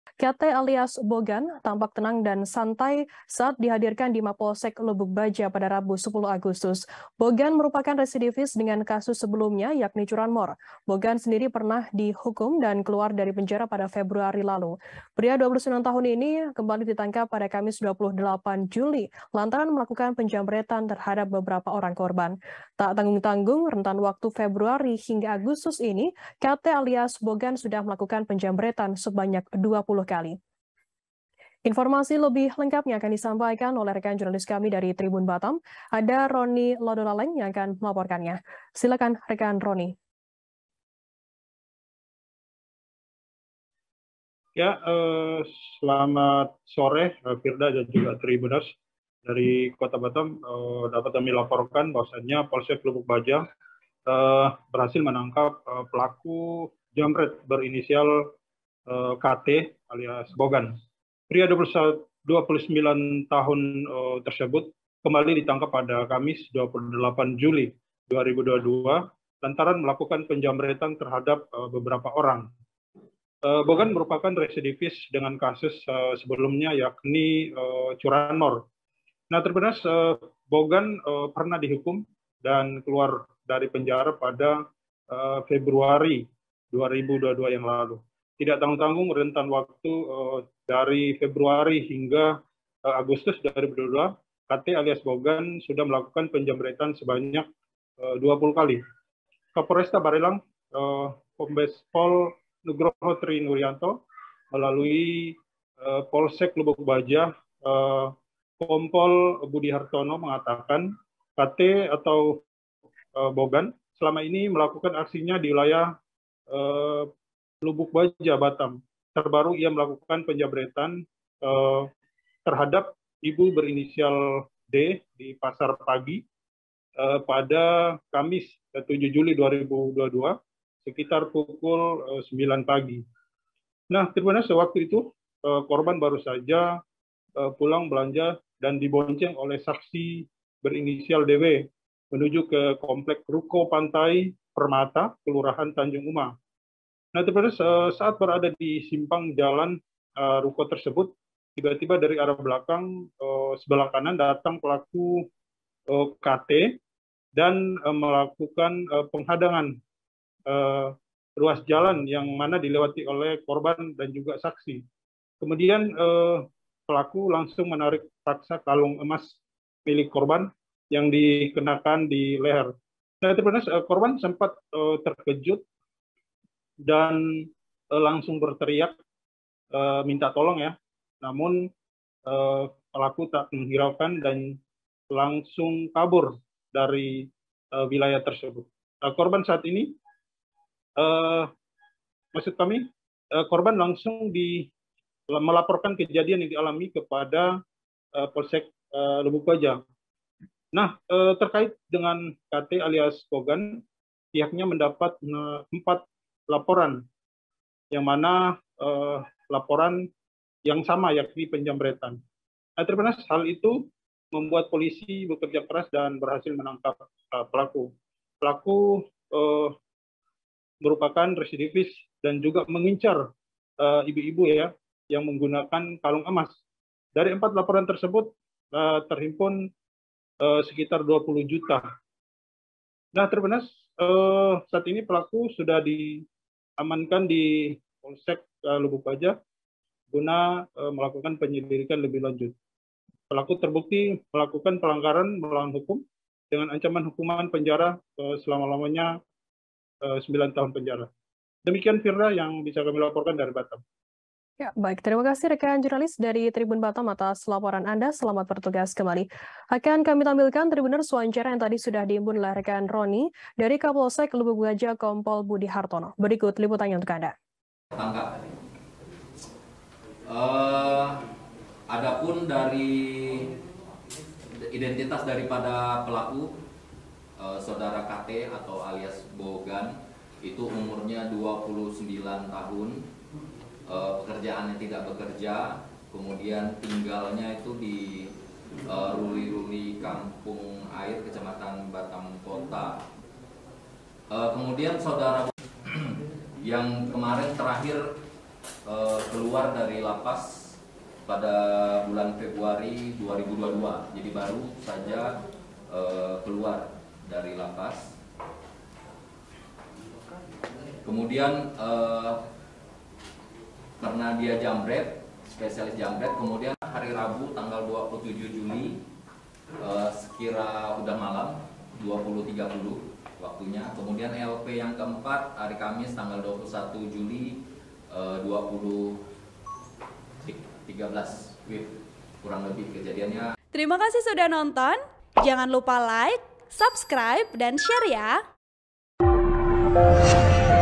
KT alias Bogan tampak tenang dan santai saat dihadirkan di Mapolsek Lubuk Baja pada Rabu 10 Agustus. Bogan merupakan residivis dengan kasus sebelumnya yakni curanmor. Bogan sendiri pernah dihukum dan keluar dari penjara pada Februari lalu. Pria 29 tahun ini kembali ditangkap pada Kamis 28 Juli lantaran melakukan penjamretan terhadap beberapa orang korban. Tak tanggung-tanggung, rentan waktu Februari hingga Agustus ini, KT alias Bogan sudah melakukan penjamretan sebanyak 20 kali. Informasi lebih lengkapnya akan disampaikan oleh rekan jurnalis kami dari Tribun Batam. Ada Roni Lodolaleng yang akan melaporkannya. Silakan rekan Roni. Ya, selamat sore Firda dan juga Tribuners dari Kota Batam. Dapat kami laporkan bahwasannya Polsek Lubuk Baja berhasil menangkap pelaku jamret berinisial KT alias Bogan. Pria 29 tahun tersebut kembali ditangkap pada Kamis 28 Juli 2022 lantaran melakukan penjamretan terhadap beberapa orang. Bogan merupakan residivis dengan kasus sebelumnya yakni curanmor. Nah, terbenas Bogan pernah dihukum dan keluar dari penjara pada Februari 2022 yang lalu. Tidak tanggung-tanggung rentan waktu dari Februari hingga Agustus 2022, KT alias Bogan sudah melakukan penjamretan sebanyak 20 kali. Kapolresta Barelang, Kombes Pol Nugroho Tri Nuryanto melalui Polsek Lubuk Baja, Kompol Budi Hartono mengatakan KT atau Bogan selama ini melakukan aksinya di wilayah Lubuk Baja, Batam. Terbaru ia melakukan penjamretan terhadap ibu berinisial D di Pasar Pagi pada Kamis 7 Juli 2022 sekitar pukul 9 pagi. Nah, ternyata sewaktu itu korban baru saja pulang belanja dan dibonceng oleh saksi berinisial DW menuju ke komplek Ruko Pantai Permata, Kelurahan Tanjung Uma. Nah, ternyata saat berada di simpang jalan ruko tersebut, tiba-tiba dari arah belakang sebelah kanan datang pelaku KT dan melakukan penghadangan ruas jalan yang mana dilewati oleh korban dan juga saksi. Kemudian pelaku langsung menarik paksa kalung emas milik korban yang dikenakan di leher. Nah, ternyata korban sempat terkejut dan langsung berteriak minta tolong ya. Namun pelaku tak menghiraukan dan langsung kabur dari wilayah tersebut. Korban saat ini maksud kami, korban langsung melaporkan kejadian yang dialami kepada Polsek Lubuk Baja. Nah, terkait dengan KT alias Bogan, pihaknya mendapat 4 laporan, yang mana laporan yang sama yakni penjamretan. Nah, terbenas hal itu membuat polisi bekerja keras dan berhasil menangkap pelaku. Pelaku merupakan residivis dan juga mengincar ibu-ibu ya yang menggunakan kalung emas. Dari 4 laporan tersebut terhimpun sekitar 20 juta. Nah, terbenas saat ini pelaku sudah diamankan di Polsek Lubuk Baja guna melakukan penyelidikan lebih lanjut. Pelaku terbukti melakukan pelanggaran melawan hukum dengan ancaman hukuman penjara selama-lamanya 9 tahun penjara. Demikian Firda yang bisa kami laporkan dari Batam. Ya, baik. Terima kasih rekan jurnalis dari Tribun Batam atas laporan Anda. Selamat bertugas kembali. Akan kami tampilkan Tribuners wawancara yang tadi sudah diimbun oleh rekan Roni dari Kapolsek Lubuk Baja Kompol Budi Hartono. Berikut liputannya untuk Anda. Tangkap. Adapun dari identitas daripada pelaku, saudara KT atau alias Bogan, itu umurnya 29 tahun, pekerjaannya tidak bekerja, kemudian tinggalnya itu di Ruli-Ruli Kampung Air, Kecamatan Batam Kota. Kemudian saudara yang kemarin terakhir keluar dari lapas pada bulan Februari 2022. Jadi baru saja keluar dari lapas. Kemudian karena dia jambret, spesialis jambret, kemudian hari Rabu tanggal 27 Juli sekira udah malam 20.30 waktunya. Kemudian LP yang keempat hari Kamis tanggal 21 Juli 2013 kurang lebih kejadiannya. Terima kasih sudah nonton. Jangan lupa like, subscribe, dan share ya.